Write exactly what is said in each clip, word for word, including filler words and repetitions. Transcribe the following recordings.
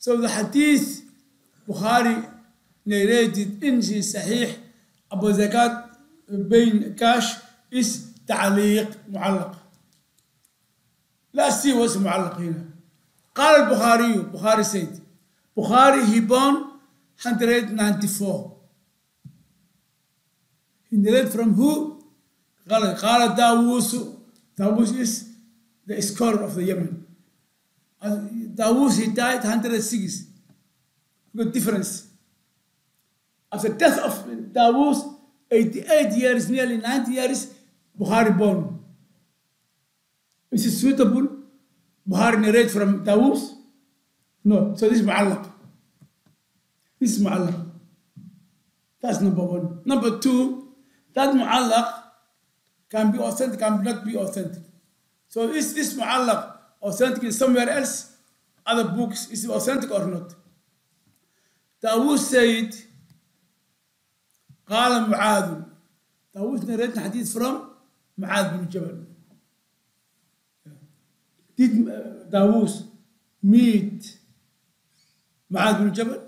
So the hadith Bukhari narrated in his Sahih about zakat being cash is تعليق معلق. Let's see what's معلق هنا. قال البخاري Bukhari said Bukhari he born one hundred ninety-four. He narrated from who? قال قال داووس. Dawus is the scholar of the Yemen. Dawus he died one hundred six. Good difference. After the death of Dawus, eighty-eight years, nearly ninety years, Bukhari born. Is it suitable? Bukhari narrate from Dawus? No. So this is mu'allaq. This is mu'allaq. That's number one. Number two, that mu'allaq can be authentic, can not be authentic. So is this mu'allaq authentic in somewhere else? Other books, is it authentic or not? Dawus said, قال معاذ. Dawus narrated hadith from Mu'adh bin Jabal. Did Dawus meet Mu'adh bin Jabal?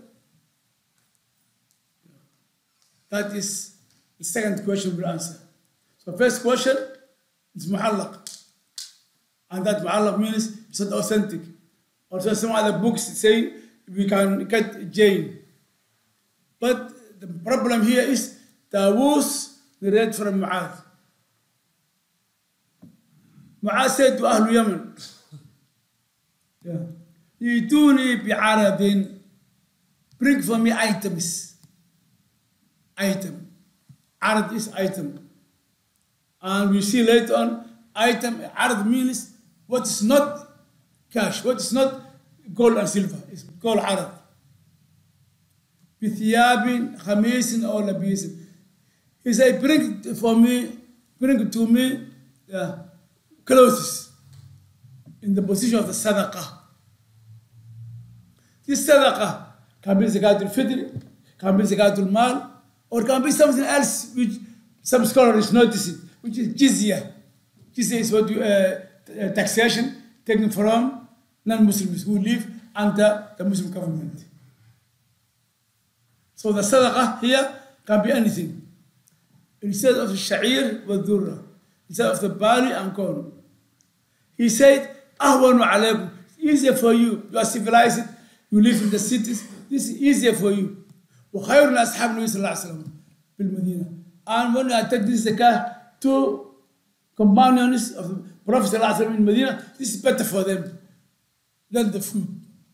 That is the second question we'll answer. So first question is mu'allaq. And that mu'allaq means it's not authentic. Also some other books say we can get jail. But the problem here is Dawus narrated from Mu'adh. Mu'adh said to Ahlul Yemen, يأتوني بعرض, bring for me items. Item. Arad is item. And we see later on, item, arad means what is not cash, what is not gold and silver. It's called arad. بثياب خميس أو لبيس. He said, bring it for me, bring it to me, yeah, clothes in the position of the sadaqah. This sadaqah can be zakatul fitr, can be zakatul mal, or can be something else which some scholars notice it, which is jizya. Jizya is what you, uh, taxation taken from non-Muslims who live under the Muslim government. So the sadaqah here can be anything. Instead of the sha'ir wa dhurra, instead of the barley and corn. He said, ahwanu alaykum, easier for you. You are civilized, you live in the cities, this is easier for you. وخير أصحاب النبي صلى الله عليه وسلم بالمدينة. And when I take this zakah to companions of the Prophet صلى الله عليه وسلم in Medina, this is better for them than the food.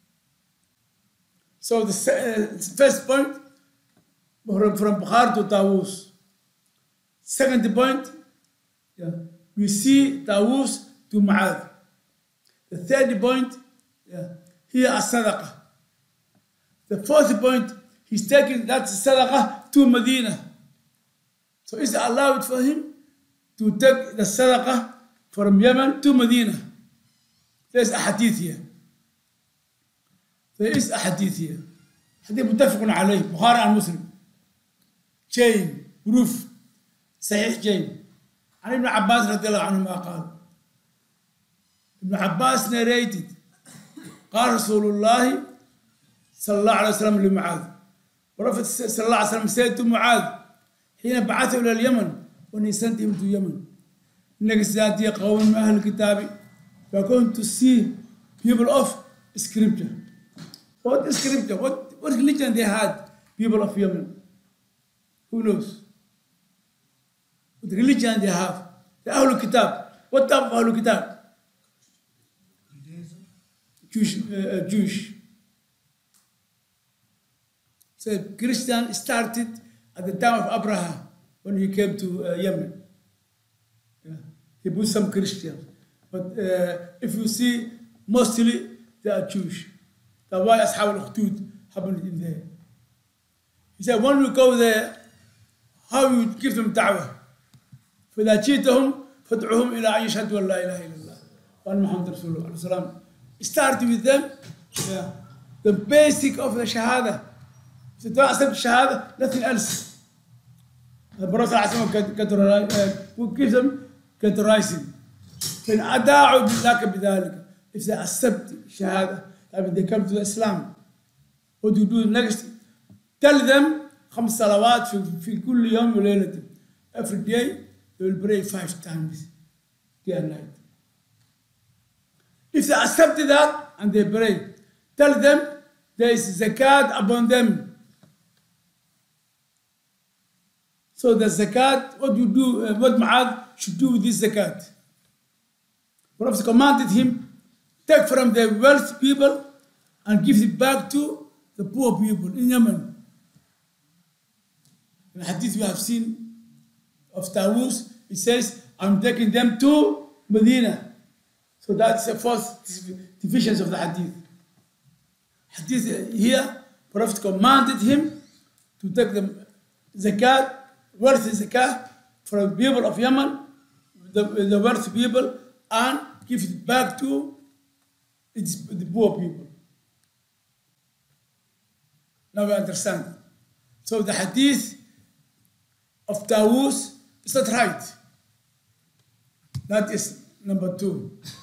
So the uh, first point, from, from Bukhari to Dawus. Second point, yeah, we see Dawus to Mu'adh. The third point, yeah, here as sadaqah. The fourth point, he's taking that sadaqah to Medina. So is it allowed for him to take the sadaqah from Yemen to Medina? There's a hadith here. There is a hadith here. Hadith متفق عليه Bukhari and Muslim. Chain, proof, صحيح chain. عن ابن عباس رضي الله عنهما قال. ابن عباس narrated. قال رسول الله صلى الله عليه وسلم لمعاذ. Prophet صلى الله عليه وسلم said to معاذ حين بعثه إلى اليمن when he sent him to Yemen. إنك ستأتي قوم من أهل الكتاب. You are going to see people of scripture. What scripture? What, what religion they had? People of Yemen. Who knows? What religion they have? The Ahlul Kitab. What type of Ahlul Kitab? Jewish. Uh, Jewish. So Christian started at the time of Abraham when he came to uh, Yemen. Yeah. He put some Christians. But uh, if you see, mostly they are Jewish. That's why Ashab al-Ukhdud happened in there. He said, when we go there, how you give them da'wah? فإذا جئتهم فادعوهم إلى أن يشهدوا أن لا إله إلا الله وأن محمد رسول الله عليه السلام. Start with them, yeah, the basic of the shahada. If you don't accept shahada, nothing else. The Prophet will give them categorizing. فإن أداعوا لك بذلك. If they accept shahada, I mean they come to Islam. what you do next, tell them خمس صلوات في, في كل يوم وليلة. Every day they will pray five times, day and night. If they accept that and they pray, tell them there is zakat upon them. So the zakat, what you do, uh, what Mu'adh should do with this zakat. Prophet commanded him, take from the wealthy people and give it back to the poor people in Yemen. In the hadith we have seen of Tawus, it says, I'm taking them to Medina. So that's the fourth division of the hadith. Hadith here, Prophet commanded him to take the zakat, worthy zakat, from the people of Yemen, the, the worthy people, and give it back to its, the poor people. Now we understand. So the hadith of Tawus is not right. That is number two.